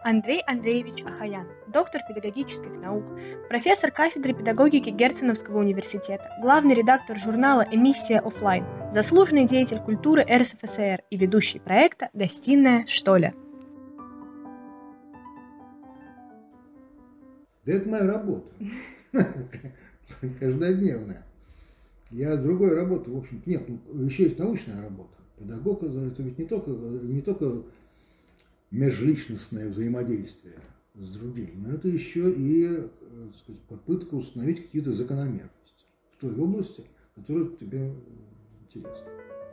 Андрей Андреевич Ахаян, доктор педагогических наук, профессор кафедры педагогики Герценовского университета, главный редактор журнала «Эмиссия оффлайн», заслуженный деятель культуры РСФСР и ведущий проекта «Гостиная Штоля». Да это моя работа, каждодневная. Я другой работы, в общем-то, нет. Еще есть научная работа. Педагог – это ведь не только межличностное взаимодействие с другими, но это еще и, так сказать, попытка установить какие-то закономерности в той области, которая тебе интересна.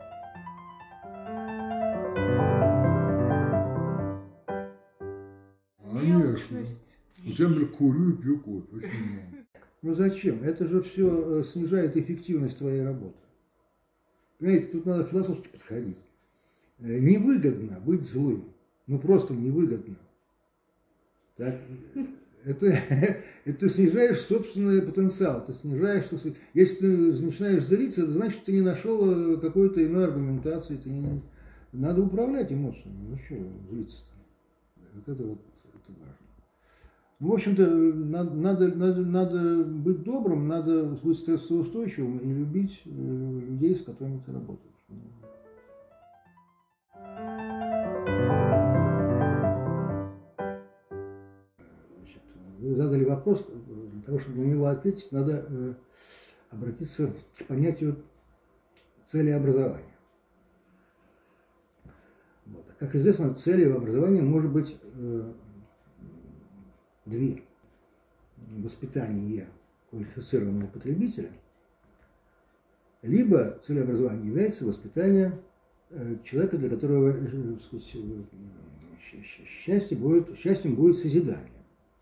Конечно. Я, например, курю и пью кофе. Очень много. Ну зачем? Это же все снижает эффективность твоей работы. Понимаете, тут надо философски подходить. Невыгодно быть злым. Ну просто невыгодно. Так, это снижаешь собственный потенциал. Ты снижаешь, если ты начинаешь злиться, это значит, что ты не нашел какой-то иной аргументации. Надо управлять эмоциями. Ну что злиться-то? Вот это важно. Ну, в общем-то, надо быть добрым, надо быть стрессоустойчивым и любить людей, с которыми ты работаешь. Значит, вы задали вопрос, для того, чтобы на него ответить, надо обратиться к понятию цели образования. Вот. Как известно, целью образования может быть две. Воспитание квалифицированного потребителя, либо целью образования является воспитание человека, для которого счастьем будет созидание.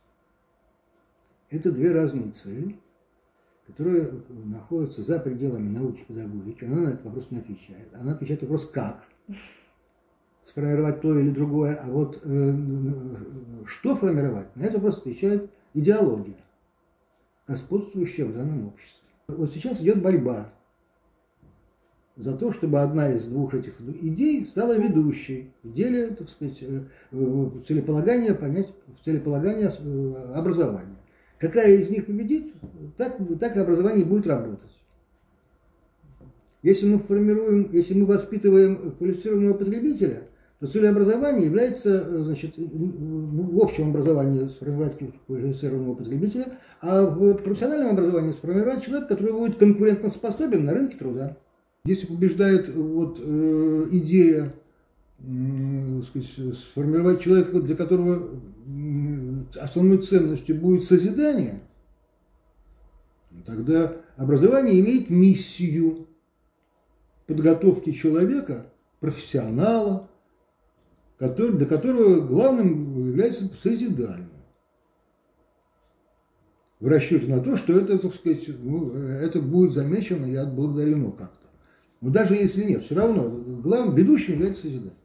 Это две разные цели, которые находятся за пределами науки педагогики. Она на этот вопрос не отвечает. Она отвечает на вопрос «как?». Сформировать то или другое, а вот что формировать, на это просто отвечает идеология, господствующая в данном обществе. Вот сейчас идет борьба за то, чтобы одна из двух этих идей стала ведущей в деле, так сказать, в целеполагании образования. Какая из них победит, так и образование будет работать. Если мы воспитываем квалифицированного потребителя, то целью образования является, значит, в общем образовании сформировать квалифицированного потребителя, а в профессиональном образовании сформировать человека, который будет конкурентоспособен на рынке труда. Если побеждает идея, сказать, сформировать человека, для которого основной ценностью будет созидание, тогда образование имеет миссию подготовки человека, профессионала, для которого главным является созидание. В расчете на то, что это, так сказать, это будет замечено и отблагодарено как-то. Но даже если нет, все равно главным ведущим является созидание.